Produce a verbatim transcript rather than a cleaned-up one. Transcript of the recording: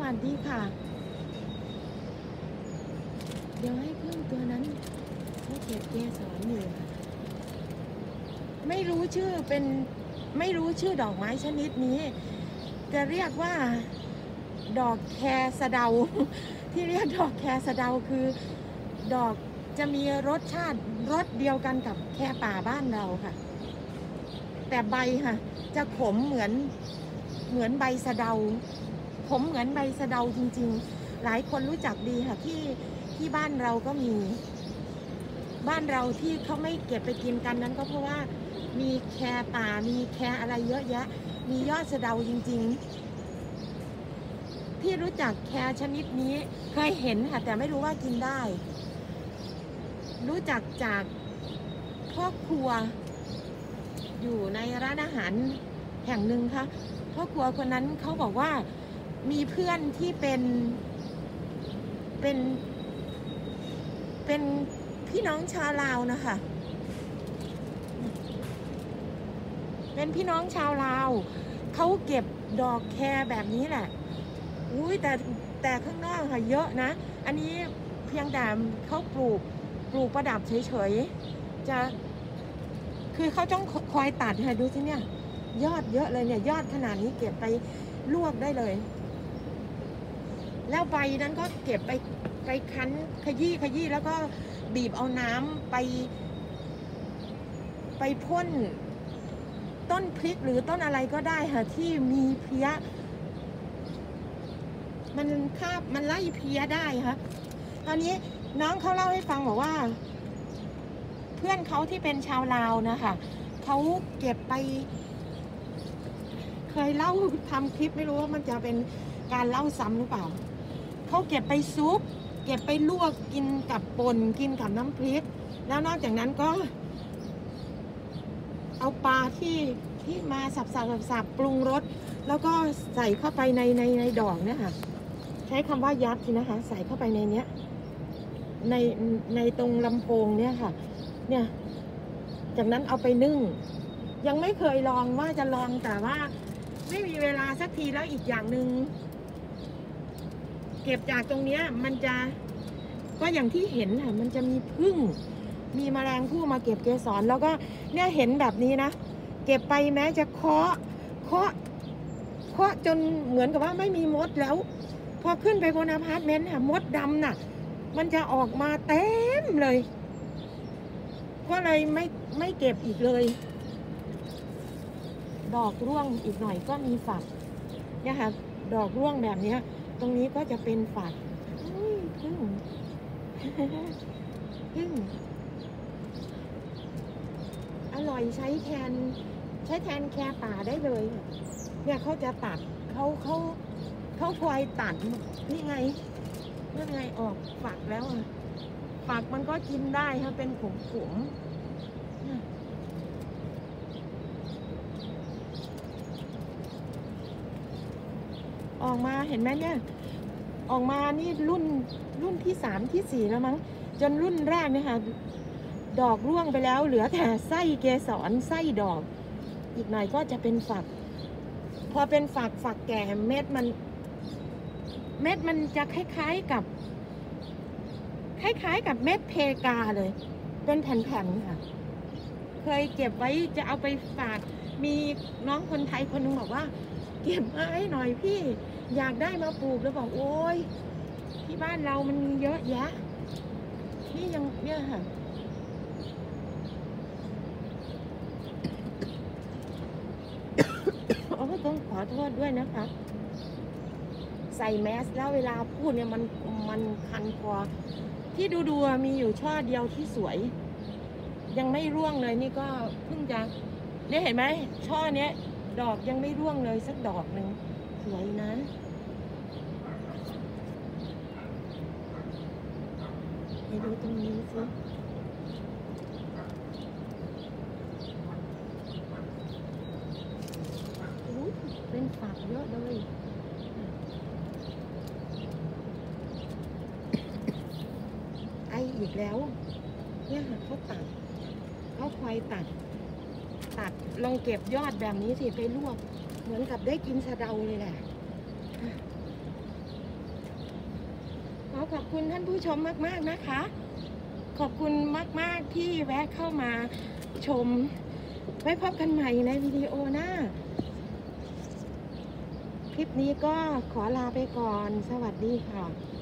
วัสดีค่ะเดี๋ยวให้พึ่งตัวนั้นเขาเก็บเกสรอยู่ไม่รู้ชื่อเป็นไม่รู้ชื่อดอกไม้ชนิดนี้จะเรียกว่าดอกแคสะเดาที่เรียกดอกแคสะเดาคือดอกจะมีรสชาติรสเดียวกันกับแคป่าบ้านเราค่ะแต่ใบค่ะจะขมเหมือนเหมือนใบสะเดาขมเหมือนใบสะเดาจริงๆหลายคนรู้จักดีค่ะที่ที่บ้านเราก็มีบ้านเราที่เขาไม่เก็บไปกินกันนั้นก็เพราะว่ามีแคป่ามีแคอะไรเยอะแยะมียอดสะเดาจริงๆที่รู้จักแคชนิดนี้เคยเห็นค่ะแต่ไม่รู้ว่ากินได้รู้จักจากพ่อครัวอยู่ในร้านอาหารแห่งหนึ่งค่ะพ่อครัวคนนั้นเขาบอกว่ามีเพื่อนที่เป็นเป็นเป็นพี่น้องชาวลาวนะคะเป็นพี่น้องชาวลาวเขาเก็บดอกแคแบบนี้แหละอุ้ยแต่แต่ข้างนอกค่ะเยอะนะอันนี้เพียงแต่เขาปลูกปลูกประดับเฉยๆจะคือเขาต้องคอยตัดค่ะดูสิเนี่ยยอดเยอะเลยเนี่ยยอดขนาดนี้เก็บไปลวกได้เลยแล้วใบนั้นก็เก็บไปไปคั้นขยี้ขยี้แล้วก็บีบเอาน้ำไปไปพ่นต้นพริกหรือต้นอะไรก็ได้ค่ะที่มีเพี้ยมันคาบมันไล่เพี้ยได้ค่ะตอนนี้น้องเขาเล่าให้ฟังบอกว่าเพื่อนเขาที่เป็นชาวลาวนะคะเขาเก็บไปเคยเล่าทำคลิปไม่รู้ว่ามันจะเป็นการเล่าซ้ำหรือเปล่าเขาเก็บไปซุปเก็บไปลวกกินกับป่นกินกับน้ำพริกแล้วนอกจากนั้นก็เอาปลาที่ที่มาสับสับสับสับปรุงรสแล้วก็ใส่เข้าไปในในในดอกเนี่ยค่ะใช้คำว่ายัดทีนะคะใส่เข้าไปในเนี้ยในในตรงลำโพงเนี่ยค่ะเนี่ยจากนั้นเอาไปนึ่งยังไม่เคยลองว่าจะลองแต่ว่าไม่มีเวลาสักทีแล้วอีกอย่างหนึ่งเก็บจากตรงเนี้ยมันจะก็อย่างที่เห็นค่ะมันจะมีผึ้งมีแมลงผู้มาเก็บเกสรแล้วก็เนี่ยเห็นแบบนี้นะเก็บไปแม้จะเคาะเคาะเคาะจนเหมือนกับว่าไม่มีมดแล้วพอขึ้นไปบนอพาร์ตเมนต์ค่ะมดดำน่ะมันจะออกมาเต็มเลยก็เลยไม่ไม่เก็บอีกเลยดอกร่วงอีกหน่อยก็มีฝักเนี่ยค่ะดอกร่วงแบบนี้ตรงนี้ก็จะเป็นฝักพึ่งพึ่งอร่อยใช้แทนใช้แทนแคป่าได้เลยเนี่ยเขาจะตัดเขาเขาเขาพลอยตัดนี่ไงนี่ไงออกฝักแล้วฝักมันก็กินได้ค่ะเป็นขมขมออกมาเห็นไหมเนี่ยออกมานี่รุ่นรุ่นที่สามที่สี่แล้วมั้งจนรุ่นแรกเนี่ยค่ะดอกร่วงไปแล้วเหลือแต่ไส้เกสรไส้ดอกอีกหน่อยก็จะเป็นฝักพอเป็นฝักฝักแก่เม็ดมันเม็ดมันจะคล้ายๆกับคล้ายๆกับเม็ดเพกาเลยเป็นแผ่นๆค่ะเคยเก็บไว้จะเอาไปฝากมีน้องคนไทยคนนึงบอกว่าเก็บมาให้หน่อยพี่อยากได้มาปลูกแล้วบอกโอ้ยที่บ้านเรามันมีเยอะแยะนี่ยังเนี่ยค่ะโอ้ต้องขอโทษด้วยนะคะใส่แมสแล้วเวลาพูดเนี่ยมันมันคันคอที่ดูดูมีอยู่ช่อเดียวที่สวยยังไม่ร่วงเลยนี่ก็เพิ่งจะเนี่ยเห็นไหมช่อเนี้ยดอกยังไม่ร่วงเลยสักดอกหนึ่งสวยนะไปดูตรงนี้สิเป็นฝักเยอะเลยไออีกแล้วเนี่ยเขาตัดเขาคอยตัดตัดลองเก็บยอดแบบนี้สิไปลวกเหมือนกับได้กินสะเดาเลยแหละขอบคุณท่านผู้ชมมากๆนะคะ ขอบคุณมากๆที่แวะเข้ามาชม ไว้พบกันใหม่ในวิดีโอหน้า คลิปนี้ก็ขอลาไปก่อน สวัสดีค่ะ